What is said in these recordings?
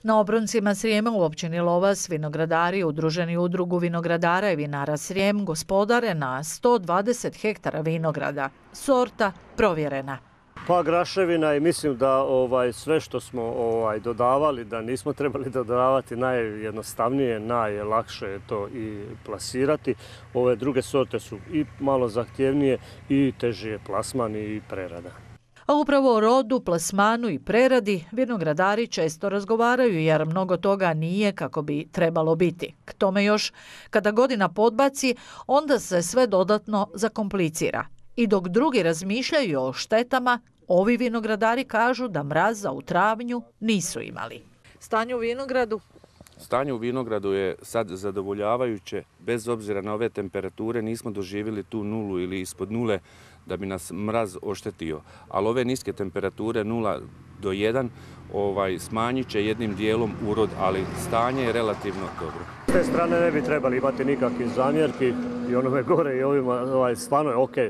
Na obroncima Srijema u općini Lovas vinogradari udruženi u Udrugu vinogradara i vinara Srijem gospodare na 120 hektara vinograda, sorta provjerena. Pa graševina i mislim da sve što smo dodavali, da nismo trebali dodavati, najjednostavnije, najlakše je to i plasirati. Ove druge sorte su i malo zahtjevnije i teži je plasman i prerada. A upravo o rodu, plasmanu i preradi vinogradari često razgovaraju jer mnogo toga nije kako bi trebalo biti. K tome još, kada godina podbaci, onda se sve dodatno zakomplicira. I dok drugi razmišljaju o štetama, ovi vinogradari kažu da mraza u travnju nisu imali. Stanje u vinogradu? Stanje u vinogradu je sad zadovoljavajuće, bez obzira na ove temperature nismo doživjeli tu nulu ili ispod nule da bi nas mraz oštetio. Ali ove niske temperature 0 do 1 smanjit će jednim dijelom urod, ali stanje je relativno dobro. S te strane ne bi trebali imati nikakvih zamjerki i onome gore i ovima, stvarno je ok.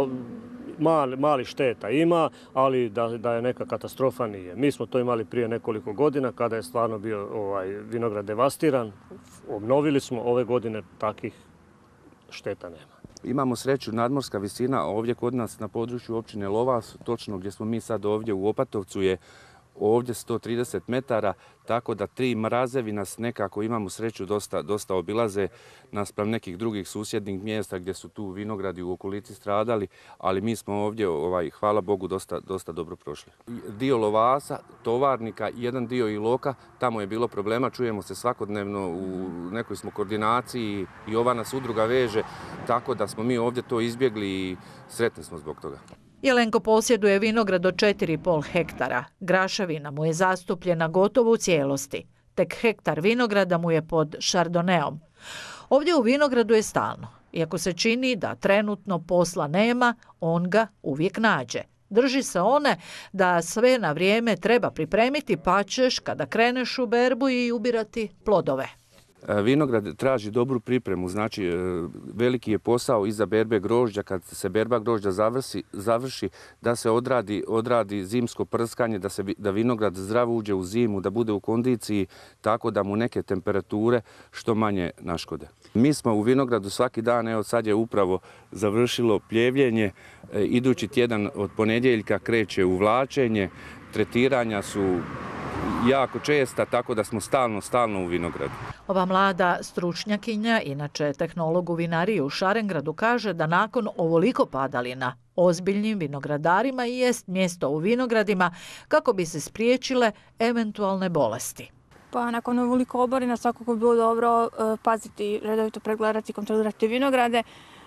Mali šteta ima, ali da je neka katastrofa nije. Mi smo to imali prije nekoliko godina kada je stvarno bio vinograd devastiran. Obnovili smo, ove godine takvih šteta nema. Imamo sreću, nadmorska visina ovdje kod nas na području općine Lovas, točno gdje smo mi sad ovdje u Opatovcu, je ovdje 130 metara, tako da 3 mrazevi nas nekako, imamo sreću, dosta obilaze naspram nekih drugih susjednih mjesta gdje su tu vinogradi u okolici stradali, ali mi smo ovdje, hvala Bogu, dosta dobro prošli. Dio Lovasa, Tovarnika, jedan dio Iloka, tamo je bilo problema, čujemo se svakodnevno, u nekoj smo koordinaciji i ova nas udruga veže, tako da smo mi ovdje to izbjegli i sretni smo zbog toga. Jelenko posjeduje vinograd od 4,5 hektara. Graševina mu je zastupljena gotovo u cijelosti. Tek hektar vinograda mu je pod šardoneom. Ovdje u vinogradu je stalno. Iako se čini da trenutno posla nema, on ga uvijek nađe. Drži se one da sve na vrijeme treba pripremiti, pa ćeš kada kreneš u berbu i ubirati plodove. Vinograd traži dobru pripremu, znači veliki je posao iza berbe grožđa, kad se berba grožđa završi, da se odradi zimsko prskanje, da vinograd zdravo uđe u zimu, da bude u kondiciji, tako da mu neke temperature što manje naškode. Mi smo u vinogradu svaki dan, evo sad je upravo završilo pljevljenje, idući tjedan od ponedjeljka kreće uvlačenje, tretiranja su jako česta, tako da smo stalno u vinogradu. Ova mlada stručnjakinja, inače tehnolog u vinariji u Šarengradu, kaže da nakon ovoliko padalina ozbiljnim vinogradarima i jest mjesto u vinogradima kako bi se spriječile eventualne bolesti. Pa nakon ovoliko oborina svakako bi bilo dobro paziti, redovito pregledati i kontrolirati vinograde,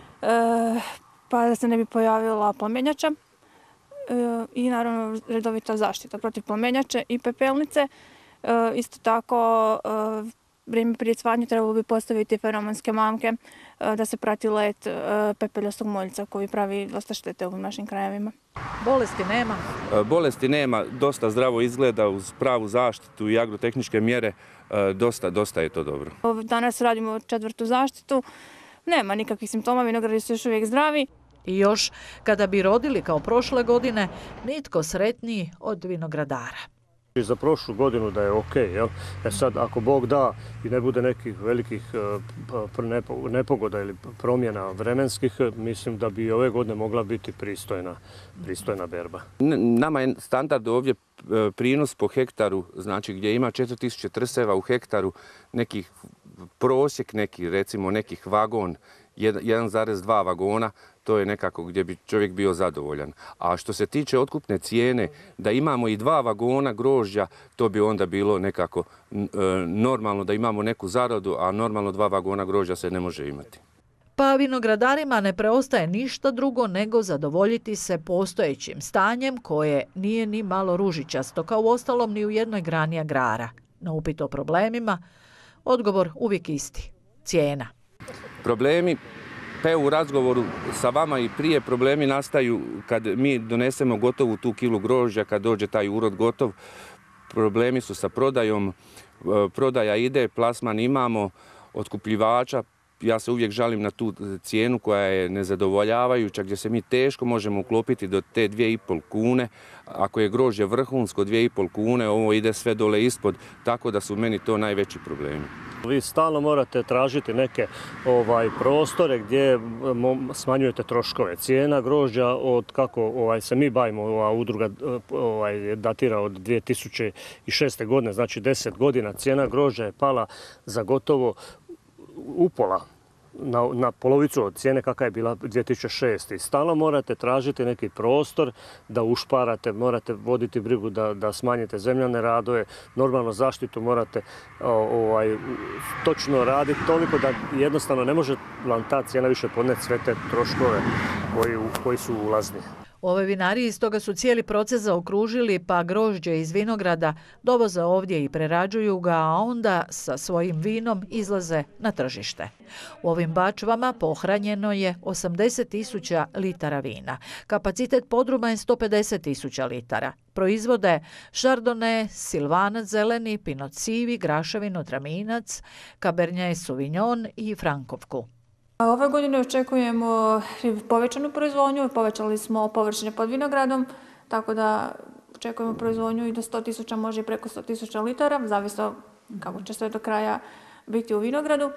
pa da se ne bi pojavila plamenjača. I naravno redovita zaštita protiv plamenjače i pepelnice. Isto tako vrijeme prije cvatnje trebalo bi postaviti feromonske mamke da se prati let pepeljastog moljca koji pravi dosta štete u našim krajevima. Bolesti nema? Bolesti nema, dosta zdravo izgleda uz pravu zaštitu i agrotehničke mjere, dosta je to dobro. Danas radimo 4. zaštitu, nema nikakvih simptoma, vinogradi su još uvijek zdravi. I još, kada bi rodili kao prošle godine, nitko sretniji od vinogradara. I za prošlu godinu da je ok, jel? Sad, ako Bog da i ne bude nekih velikih nepogoda ili promjena vremenskih, mislim da bi ove godine mogla biti pristojna berba. Nama je standard ovdje prinos po hektaru, znači gdje ima 4000 trseva u hektaru, nekih prosjek recimo nekih vagon, 1,2 vagona, to je nekako gdje bi čovjek bio zadovoljan. A što se tiče otkupne cijene, da imamo i 2 vagona grožđa, to bi onda bilo nekako normalno da imamo neku zaradu, a normalno 2 vagona grožđa se ne može imati. Pa vinogradarima ne preostaje ništa drugo nego zadovoljiti se postojećim stanjem koje nije ni malo ružičasto, kao uostalom ni u jednoj grani agrara. Na upit o problemima, odgovor uvijek isti. Cijena. Problemi, pa u razgovoru sa vama i prije, problemi nastaju kad mi donesemo gotovu tu kilu grožđa, kad dođe taj urod gotov. Problemi su sa prodajom, prodaja ide, plasman imamo, otkupljivača, ja se uvijek žalim na tu cijenu koja je nezadovoljavajuća, gdje se mi teško možemo uklopiti do te 2,5 kune. Ako je grožđe vrhunsko 2,5 kune, ovo ide sve dole ispod, tako da su meni to najveći problemi. Vi stalno morate tražiti neke prostore gdje smanjujete troškove. Cijena grožđa od kako se mi bavimo, ova udruga datira od 2006. godine, znači 10 godina, cijena grožđa je pala za gotovo upola. Na polovicu od cijene kakva je bila 2006. I stalno morate tražiti neki prostor da ušparate, morate voditi brigu da smanjite zemljane radove, normalno zaštitu morate točno raditi toliko da jednostavno ne može vam ta cijena više podnijeti sve te troškove koji su ulazni. U ovoj vinariji stoga su cijeli proces zaokružili, pa grožđe iz vinograda dovoze ovdje i prerađuju ga, a onda sa svojim vinom izlaze na tržište. U ovim bačvama pohranjeno je 80.000 litara vina. Kapacitet podruma je 150.000 litara. Proizvode Chardonnay, Silvanac zeleni, Pinot sivi, Graševinu, Traminac, Cabernet Sauvignon i Frankovku. Ove godine očekujemo povećanu proizvodnju, povećali smo površine pod vinogradom, tako da očekujemo proizvodnju i do 100.000, može i preko 100.000 litara, zavisno kako će sve do kraja biti u vinogradu.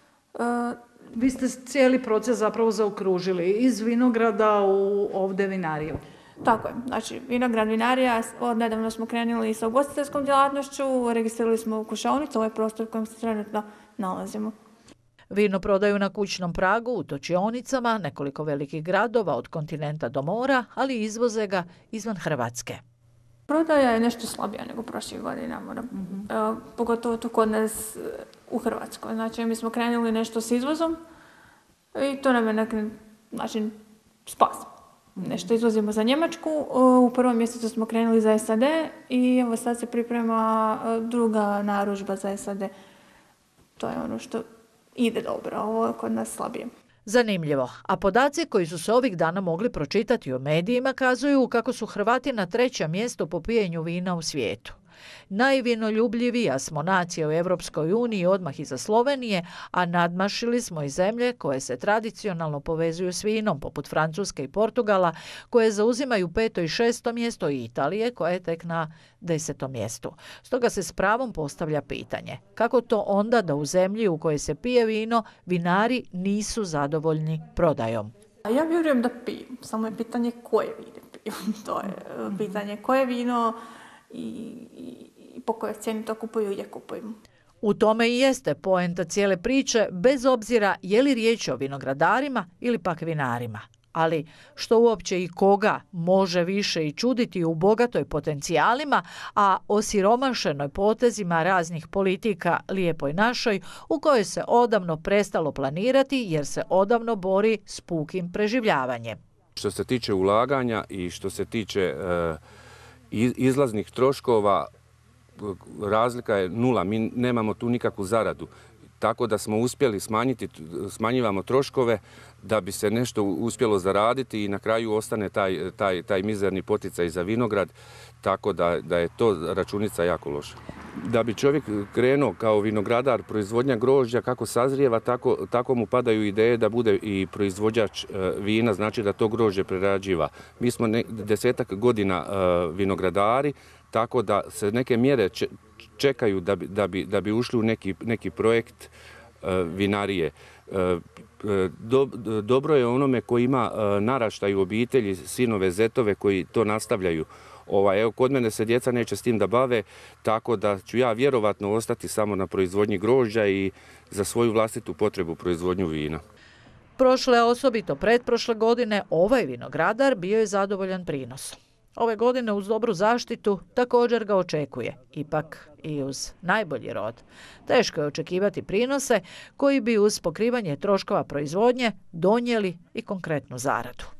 Vi ste cijeli proces zapravo zaokružili iz vinograda u ovdje vinariju. Tako je, znači vinograd vinarija, nedavno smo krenuli sa ugostiteljskom djelatnošću, registrirali smo u kušaonicu, ovaj prostor u kojem se trenutno nalazimo. Vino prodaju na kućnom pragu, u točionicama, nekoliko velikih gradova od kontinenta do mora, ali izvoze ga izvan Hrvatske. Prodaja je nešto slabija nego prošlih godina, pogotovo tu kod nas u Hrvatskoj. Znači, mi smo krenuli nešto s izvozom i to nam je neki način spas. Nešto izvozimo za Njemačku, u prvom mjesecu smo krenuli za SAD i evo sad se priprema druga narudžba za SAD. To je ono što ide dobro, ovo je kod nas slabije. Zanimljivo, a podaci koji su se ovih dana mogli pročitati u medijima kazuju kako su Hrvati na 3. mjestu po pijenju vina u svijetu. Najvinoljubljivija smo nacija u Europskoj uniji odmah iza Slovenije, a nadmašili smo i zemlje koje se tradicionalno povezuju s vinom, poput Francuske i Portugala, koje zauzimaju 5. i 6. mjesto, i Italije koja je tek na 10. mjestu. Stoga se s pravom postavlja pitanje, kako to onda da u zemlji u kojoj se pije vino, vinari nisu zadovoljni prodajom? Ja vjerujem da piju, samo je pitanje koje vino piju. To je pitanje koje vino i po kojoj cijeni to kupuju i je kupuju. U tome i jeste poenta cijele priče, bez obzira je li riječ o vinogradarima ili pak vinarima. Ali što uopće i koga može više i čuditi u bogatoj potencijalima, a osiromašenoj potezima raznih politika lijepoj našoj, u kojoj se odavno prestalo planirati jer se odavno bori s pukim preživljavanjem. Što se tiče ulaganja i što se tiče izlaznih troškova, razlika je nula, mi nemamo tu nikakvu zaradu. Tako da smo uspjeli smanjivamo troškove da bi se nešto uspjelo zaraditi i na kraju ostane taj mizerni poticaj za vinograd, tako da je to računica jako loša. Da bi čovjek krenuo kao vinogradar, proizvodnja grožđa kako sazrijeva, tako mu padaju ideje da bude i proizvođač vina, znači da to grožđe prerađiva. Mi smo 10 godina vinogradari, tako da se neke mjere čekaju da bi ušli u neki projekt vinarije. Dobro je onome koji ima naraštaj u obitelji, sinove, zetove koji to nastavljaju. Evo, kod mene se djeca neće s tim da bave, tako da ću ja vjerovatno ostati samo na proizvodnji grožđa i za svoju vlastitu potrebu proizvodnju vina. Prošle, osobito pretprošle godine, ovaj vinogradar bio je zadovoljan prinosom. Ove godine uz dobru zaštitu također ga očekuje, ipak i uz najbolji rod. Teško je očekivati prinose koji bi uz pokrivanje troškova proizvodnje donijeli i konkretnu zaradu.